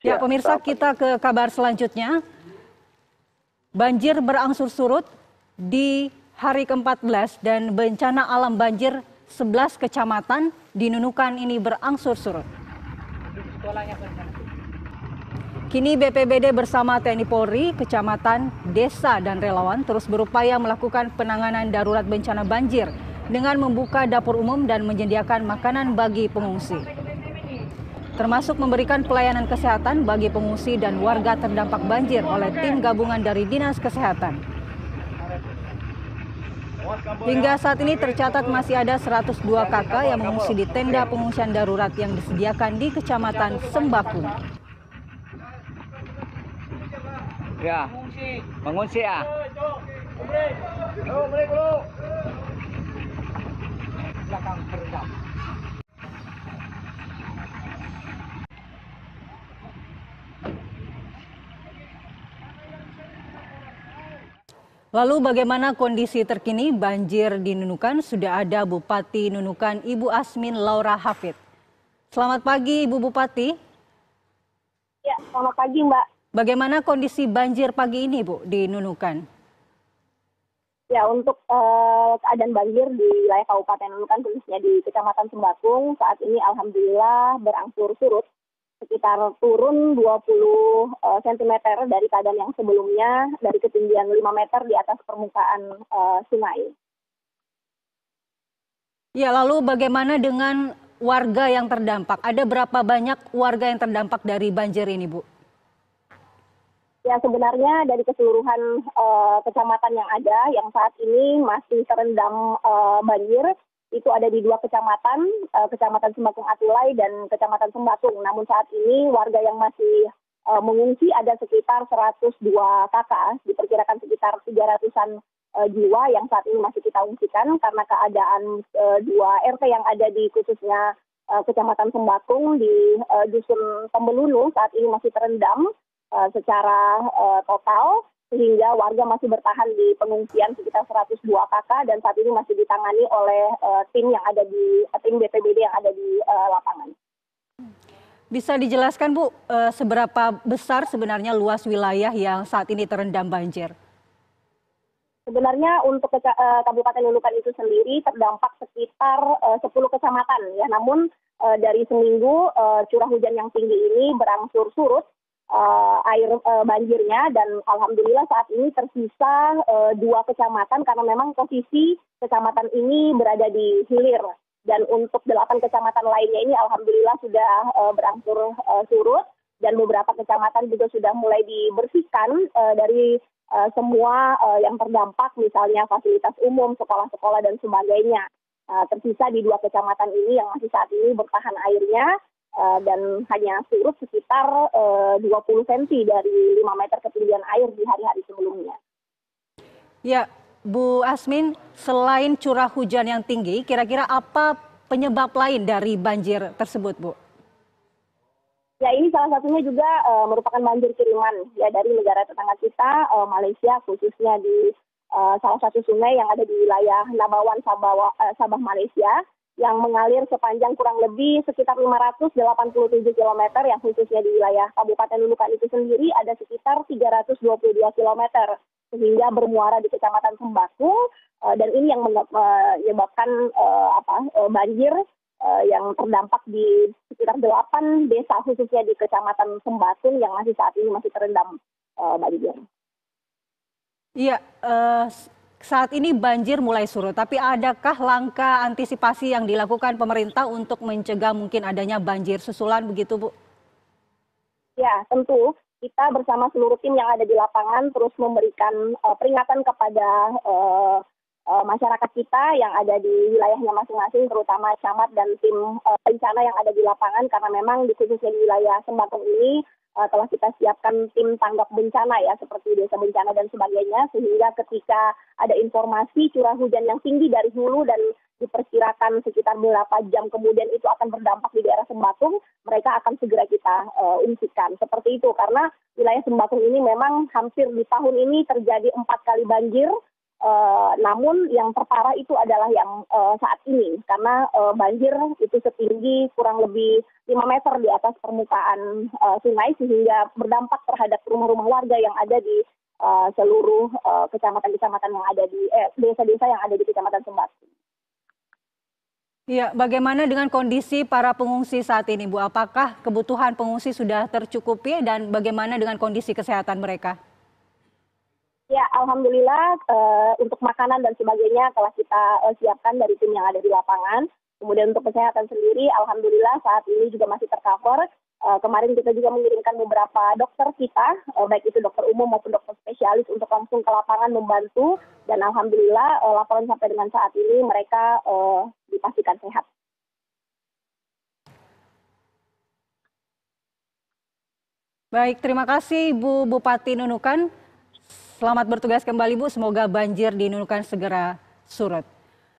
Ya, Ya, pemirsa, selamat pagi. kita ke kabar selanjutnya. Banjir berangsur surut di hari ke-14 dan bencana alam banjir 11 kecamatan di Nunukan ini berangsur surut. Kini BPBD bersama TNI Polri, kecamatan, desa, dan relawan terus berupaya melakukan penanganan darurat bencana banjir dengan membuka dapur umum dan menyediakan makanan bagi pengungsi, termasuk memberikan pelayanan kesehatan bagi pengungsi dan warga terdampak banjir oleh tim gabungan dari Dinas Kesehatan. Hingga saat ini tercatat masih ada 102 kakak yang mengungsi di tenda pengungsian darurat yang disediakan di Kecamatan Sembakung. Ya, mengungsi ya. Lalu bagaimana kondisi terkini banjir di Nunukan? Sudah ada Bupati Nunukan Ibu Asmin Laura Hafid. Selamat pagi Ibu Bupati. Ya, selamat pagi Mbak. Bagaimana kondisi banjir pagi ini Bu di Nunukan? Ya, untuk keadaan banjir di wilayah Kabupaten Nunukan khususnya di Kecamatan Sembakung saat ini alhamdulillah berangsur surut, sekitar turun 20 cm dari keadaan yang sebelumnya, dari ketinggian 5 meter di atas permukaan sungai. Ya, lalu bagaimana dengan warga yang terdampak? Ada berapa banyak warga yang terdampak dari banjir ini Bu? Ya, sebenarnya dari keseluruhan kecamatan yang ada yang saat ini masih terendam banjir, itu ada di 2 kecamatan, Kecamatan Sembakung Atulai dan Kecamatan Sembakung. Namun saat ini warga yang masih mengungsi ada sekitar 102 kakak, diperkirakan sekitar 300-an jiwa yang saat ini masih kita ungsikan karena keadaan 2 RT yang ada di khususnya Kecamatan Sembakung di Dusun Pembelunu saat ini masih terendam secara total, sehingga warga masih bertahan di pengungsian sekitar 102 kakak dan saat ini masih ditangani oleh tim BPBD yang ada di lapangan. Bisa dijelaskan Bu, seberapa besar sebenarnya luas wilayah yang saat ini terendam banjir? Sebenarnya untuk Kabupaten Nunukan itu sendiri terdampak sekitar 10 kecamatan ya, namun dari seminggu curah hujan yang tinggi ini berangsur surut air banjirnya dan alhamdulillah saat ini tersisa 2 kecamatan karena memang posisi kecamatan ini berada di hilir, dan untuk 8 kecamatan lainnya ini alhamdulillah sudah berangsur surut dan beberapa kecamatan juga sudah mulai dibersihkan dari semua yang terdampak, misalnya fasilitas umum, sekolah-sekolah dan sebagainya. Tersisa di 2 kecamatan ini yang masih saat ini bertahan airnya dan hanya surut sekitar 20 cm dari 5 meter ketinggian air di hari-hari sebelumnya. Ya, Bu Asmin, selain curah hujan yang tinggi, kira-kira apa penyebab lain dari banjir tersebut, Bu? Ya, ini salah satunya juga merupakan banjir kiriman ya dari negara tetangga kita, Malaysia, khususnya di salah satu sungai yang ada di wilayah Nabawan, Sabah, Malaysia, yang mengalir sepanjang kurang lebih sekitar 587 km, yang khususnya di wilayah Kabupaten Nunukan itu sendiri ada sekitar 322 km, sehingga bermuara di Kecamatan Sembakung, dan ini yang menyebabkan banjir yang terdampak di sekitar 8 desa khususnya di Kecamatan Sembakung yang masih saat ini masih terendam banjir. Iya, saat ini banjir mulai surut, tapi adakah langkah antisipasi yang dilakukan pemerintah untuk mencegah mungkin adanya banjir susulan begitu, Bu? Ya, tentu kita bersama seluruh tim yang ada di lapangan terus memberikan peringatan kepada masyarakat kita yang ada di wilayahnya masing-masing, terutama camat dan tim bencana yang ada di lapangan, karena memang di khususnya di wilayah Sembakung ini telah kita siapkan tim tanggap bencana ya, seperti desa bencana dan sebagainya, sehingga ketika ada informasi curah hujan yang tinggi dari hulu dan diperkirakan sekitar 8 jam kemudian itu akan berdampak di daerah Sembakung, mereka akan segera kita ungsikan. Seperti itu, karena wilayah Sembakung ini memang hampir di tahun ini terjadi 4 kali banjir Namun yang terparah itu adalah yang saat ini karena banjir itu setinggi kurang lebih 5 meter di atas permukaan sungai sehingga berdampak terhadap rumah-rumah warga yang ada di seluruh kecamatan-kecamatan yang ada di desa-desa yang ada di Kecamatan Sembatu. Ya, bagaimana dengan kondisi para pengungsi saat ini, Bu? Apakah kebutuhan pengungsi sudah tercukupi dan bagaimana dengan kondisi kesehatan mereka? Ya, alhamdulillah untuk makanan dan sebagainya telah kita siapkan dari tim yang ada di lapangan. Kemudian untuk kesehatan sendiri, alhamdulillah saat ini juga masih tercover. Kemarin kita juga mengirimkan beberapa dokter kita, baik itu dokter umum maupun dokter spesialis untuk langsung ke lapangan membantu. Dan alhamdulillah laporan sampai dengan saat ini mereka dipastikan sehat. Baik, terima kasih Bu Bupati Nunukan. Selamat bertugas kembali Bu, semoga banjir di Nunukan segera surut.